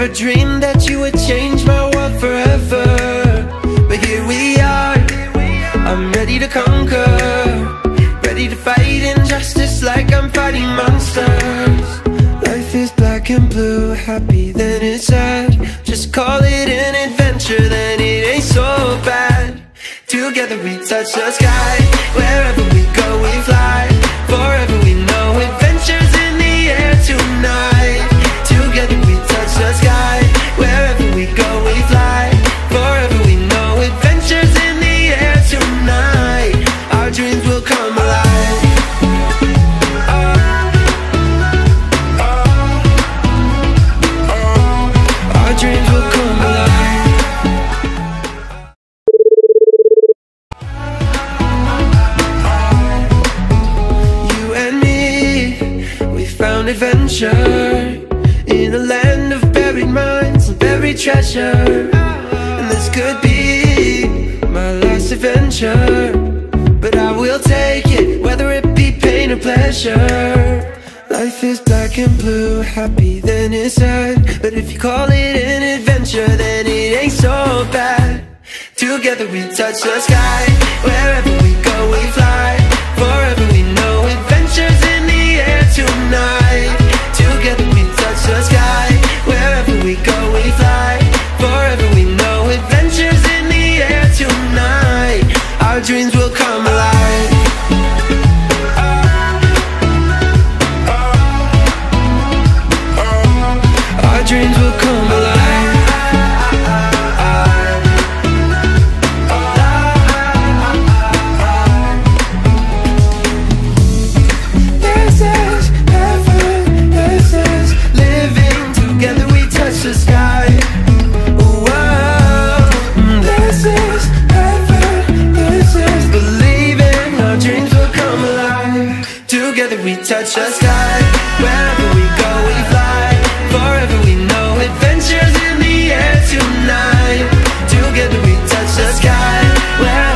Never dreamed that you would change my world forever, but here we are. I'm ready to conquer, ready to fight injustice like I'm fighting monsters. Life is black and blue, happy then it's sad. Just call it an adventure, then it ain't so bad. Together we touch the sky, wherever we go we fly. Forever we know adventures in the air tonight. Together we touch the sky, wherever we go we fly. Forever we know adventures in the air tonight. Our dreams will come alive. Our dreams will come alive. You and me, we found adventure in a land of buried mines and buried treasure. And this could be my last adventure, but I will take it, whether it be pain or pleasure. Life is black and blue, happy then it's sad. But if you call it an adventure, then it ain't so bad. Together we touch the sky, wherever we go we fly. Forever we know adventures in the air tonight. Together we touch the sky, wherever we go we fly. Forever we know adventures in the air tonight. Our dreams will come alive. Our dreams will come alive. This is heaven, this is living. Together we touch the sky. Whoa. This is heaven, this is believing. Our dreams will come alive. Together we touch the sky, wherever we go we fly. Forever we know adventures in the air tonight. Together we touch the sky, wherever